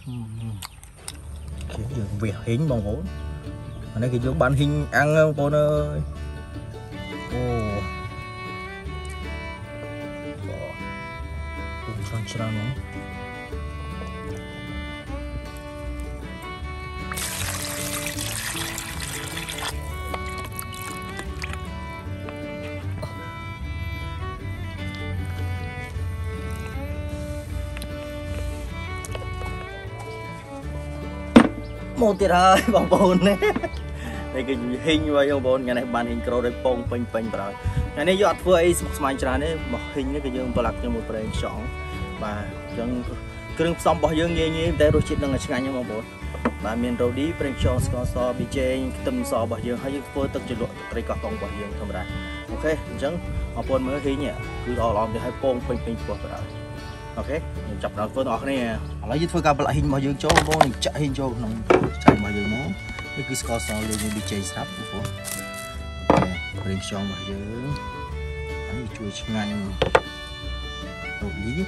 Giờ việc hình bằng vốn ở đây cái chỗ bán hình ăn không con ơi. Ồ cũng tròn tròn nữa. Một tiệt ơi bằng bồn này đây cái hình vậy bằng bồn ngày này bàn hình pro đây pong ping ping rồi ngày nay dọn vừa ấy smart ra đấy một hình cái dương tôi làm cho một cái chọn và chân kêu xong bao dương nghe nghe để đôi chuyện đang là ngay nhưng mà bồn và miền đầu đi prank show so bị chơi tâm so bao dương hay phơi tập chụp tay cọt tông bao dương không ra ok chẳng mà bồn mới hình nhỉ cứ đo lòng thì hay pong ping ping của rồi ok chụp đầu phơi đỏ này lấy với phơi cặp lại hình bao dương cho bồn chạy hình cho nó chạy bao dương nó cái cứ score so lên bị chơi sắp của ok prank show bao dương anh chui ngang đầu lý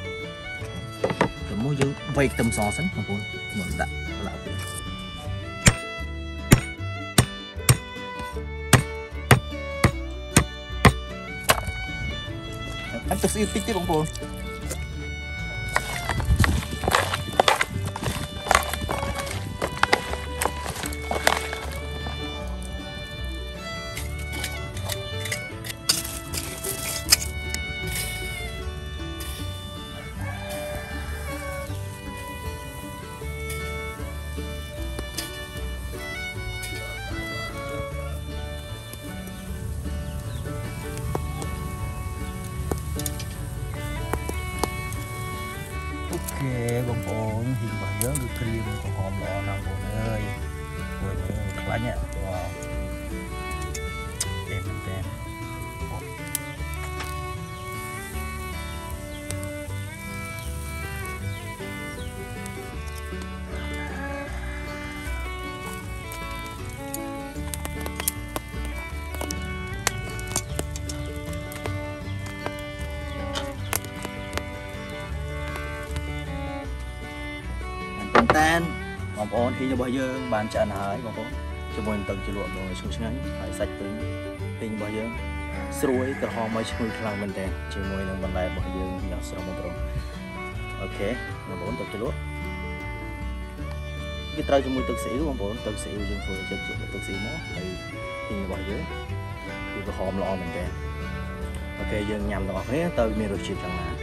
mỗi dương vây tầm so sánh không còn một đặt lại anh tập siêu tích tiếp không còn ok bông bồn hình bảo nhớ được cream của hòm lọ nào bồn ơi rồi nữa khá nhẹ wow em tên tan bóng ôn thì bao giờ bàn chặn hái bóng ôn cho mình từng chỉ luận rồi xuống ngắn phải sạch tính bao giờ xuôi từ họ mới chui khang mình đèn chỉ môi nâng bàn tay bao giờ nhỏ sầu một rồi ok bóng ôn tập chỉ luận cái trai cho môi tự sĩ bóng ôn tự sĩ dùng phơi chân dụng tự sĩ nó thì bao giờ thì có hòm lọ mình đèn ok giờ nhằm đó hết từ miền rồi chịu chẳng là